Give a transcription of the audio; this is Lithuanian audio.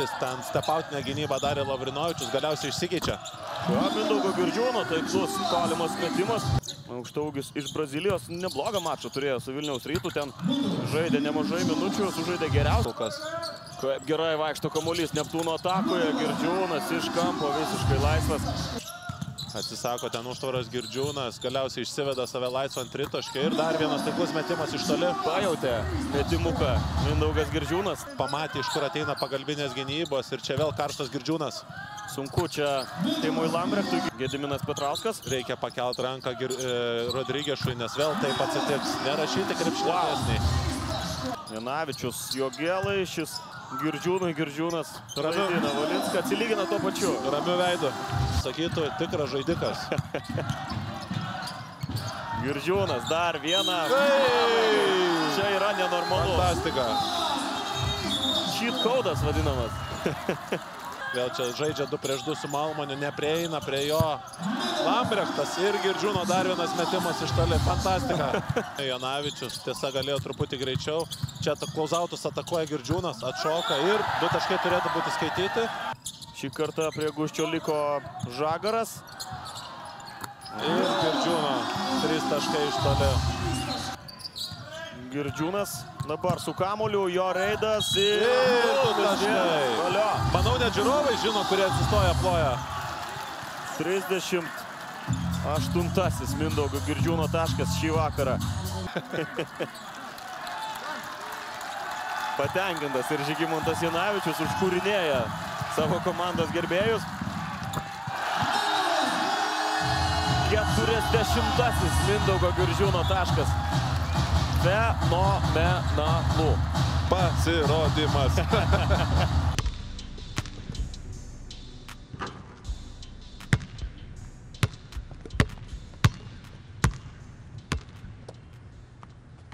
Karpis, ten stepautinę gynybą darė Lavrinovičius, galiausiai išsikeičia. Mindaugo Girdžiūno taiklus tolimas metimas. Aukštaūgis iš Brazilijos neblogą mačą turėjo su Vilniaus Rytu, ten žaidė nemažai minučių, sužaidė geriausiai. Kaip gerai vaikšto kamuolys Neptūno atakoje, Girdžiūnas iš kampo visiškai laisvas. Atsisako ten užtvaros Girdžiūnas, galiausiai išsiveda save laisvą ant tritaškio ir dar vienas taiklus metimas iš toli. Pajautė metimuką Mindaugas Girdžiūnas. Pamatė, iš kur ateina pagalbinės gynybos ir čia vėl karštas Girdžiūnas. Sunku čia Timui Lambrechtui, Gediminas Petrauskas. Reikia pakelt ranką Rodrigešui, nes vėl taip atsitiks. Nerašyti krepšinėsniai. Janavičius, Jogėlai, šis Girdžiūnui, Girdžiūnas žaidina Valinską, atsilygina tuo pačiu. Ramiu veidu, sakytų, tikras žaidikas. Girdžiūnas, dar vieną. Čia yra nenormalu. Fantastika. Cheat code'as vadinamas. Vėl čia žaidžia 2 prieš 2 su Malmoniu, neprieina prie jo. Lambrechtas ir Girdžiūno dar vienas metimas iš toli. Fantastika. Janavičius tiesa galėjo truputį greičiau. Čia klauzautus atakuoja Girdžiūnas, atšoka ir 2 taškai turėtų būti skaityti. Šį kartą prie guščio liko Žagaras. Ir Girdžiūno 3 taškai iš toli. Girdžiūnas dabar su kamuoliu, jo reidas ir 2 taškai. Manau, net žiūrovai žino, kurie atsistoja ploja. 38 Mindaugo Girdžiūno taškas šį vakarą. Patenkintas ir Žygimantas Janavičius užkūrinėja savo komandos gerbėjus. 40 Mindaugo Girdžiūno taškas. Fenomenalų Pasirodymas.